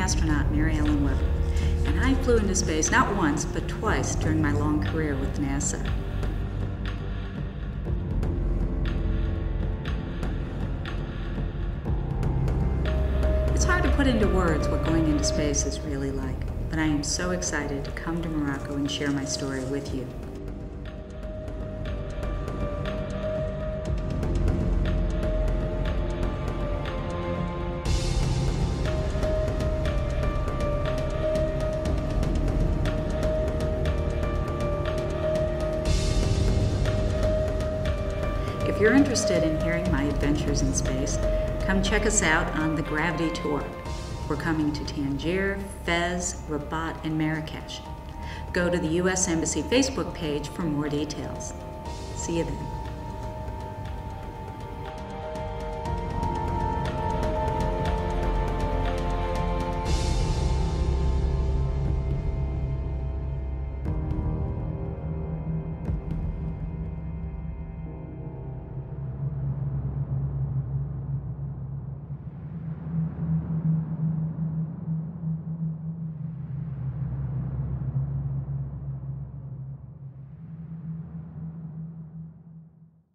astronaut Mary Ellen Weber, and I flew into space not once but twice during my long career with NASA. It's hard to put into words what going into space is really like, but I am so excited to come to Morocco and share my story with you. If you're interested in hearing my adventures in space, come check us out on the Gravity Tour. We're coming to Tangier, Fez, Rabat, and Marrakesh. Go to the U.S. Embassy Facebook page for more details. See you then.